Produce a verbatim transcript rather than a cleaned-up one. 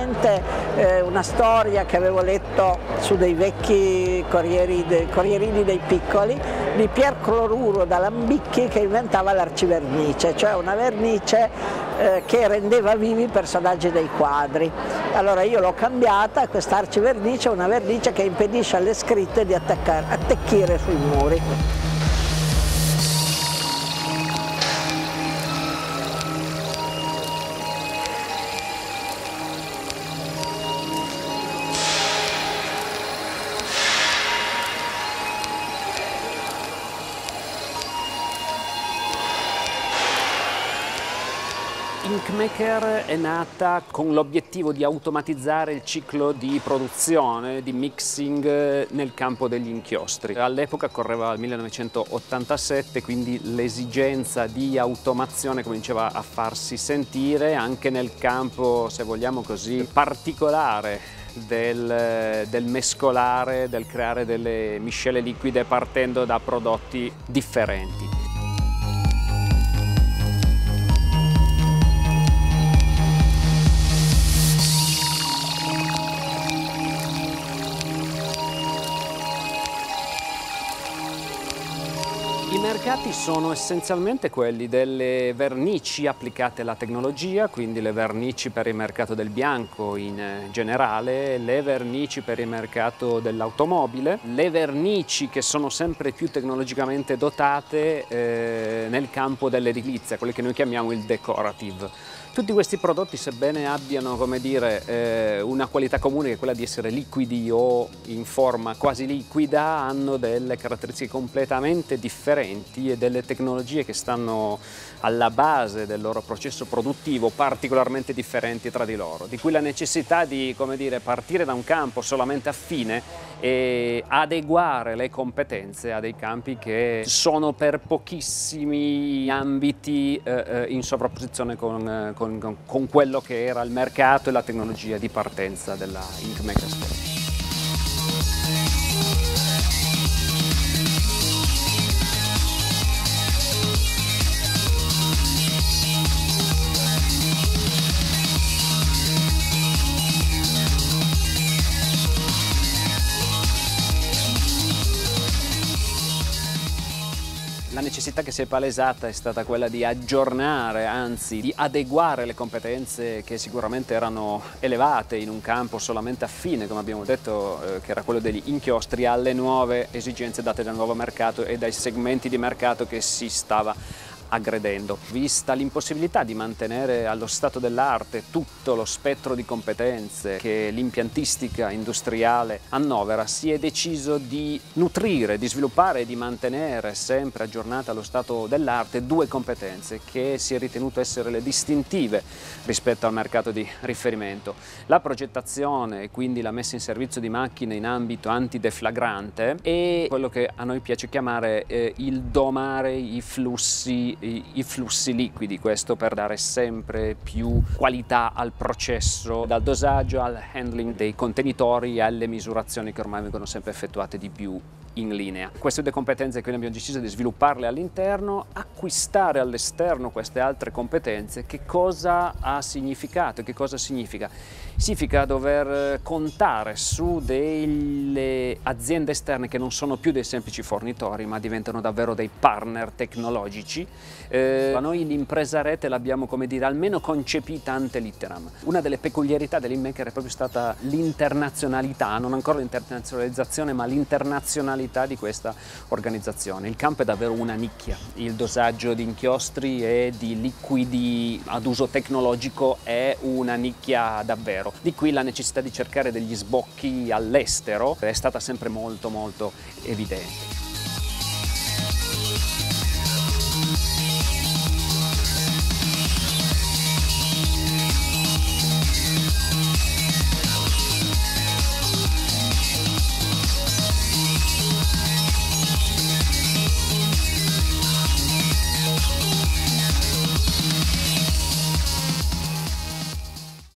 mente eh, una storia che avevo letto su dei vecchi corrieri de, corrierini dei piccoli di Pier Cloruro d'Alambicchi, che inventava l'arcivernice, cioè una vernice eh, che rendeva vivi i personaggi dei quadri. Allora io l'ho cambiata, questa arcivernice è una vernice che impedisce alle scritte di attecchire sui muri. Inkmaker è nata con l'obiettivo di automatizzare il ciclo di produzione, di mixing nel campo degli inchiostri. All'epoca correva il millenovecentottantasette, quindi l'esigenza di automazione cominciava a farsi sentire anche nel campo, se vogliamo così, particolare del, del mescolare, del creare delle miscele liquide partendo da prodotti differenti. I mercati sono essenzialmente quelli delle vernici applicate alla tecnologia, quindi le vernici per il mercato del bianco in generale, le vernici per il mercato dell'automobile, le vernici che sono sempre più tecnologicamente dotate eh, nel campo dell'edilizia, quelle che noi chiamiamo il decorative. Tutti questi prodotti, sebbene abbiano, come dire, eh, una qualità comune che è quella di essere liquidi o in forma quasi liquida, hanno delle caratteristiche completamente differenti e delle tecnologie che stanno alla base del loro processo produttivo particolarmente differenti tra di loro, di cui la necessità di, come dire, partire da un campo solamente affine e adeguare le competenze a dei campi che sono per pochissimi ambiti eh, in sovrapposizione con, con, con quello che era il mercato e la tecnologia di partenza della Inkmaker School. La necessità che si è palesata è stata quella di aggiornare, anzi di adeguare le competenze che sicuramente erano elevate in un campo solamente affine, come abbiamo detto, eh, che era quello degli inchiostri, alle nuove esigenze date dal nuovo mercato e dai segmenti di mercato che si stava aggredendo. Vista l'impossibilità di mantenere allo stato dell'arte tutto lo spettro di competenze che l'impiantistica industriale annovera, si è deciso di nutrire, di sviluppare e di mantenere sempre aggiornate allo stato dell'arte due competenze che si è ritenuto essere le distintive rispetto al mercato di riferimento: la progettazione e quindi la messa in servizio di macchine in ambito antideflagrante e quello che a noi piace chiamare eh, il domare i flussi i flussi liquidi, questo per dare sempre più qualità al processo, dal dosaggio al handling dei contenitori e alle misurazioni che ormai vengono sempre effettuate di più in linea. Queste due competenze quindi abbiamo deciso di svilupparle all'interno, acquistare all'esterno queste altre competenze. Che cosa ha significato? Che cosa significa? Significa dover contare su delle aziende esterne che non sono più dei semplici fornitori, ma diventano davvero dei partner tecnologici. Eh, a noi l'impresa rete l'abbiamo, come dire, almeno concepita ante litteram. Una delle peculiarità dell'Inkmaker è proprio stata l'internazionalità, non ancora l'internazionalizzazione, ma l'internazionalità di questa organizzazione. Il campo è davvero una nicchia, il dosaggio di inchiostri e di liquidi ad uso tecnologico è una nicchia davvero. Di qui la necessità di cercare degli sbocchi all'estero è stata sempre molto molto evidente.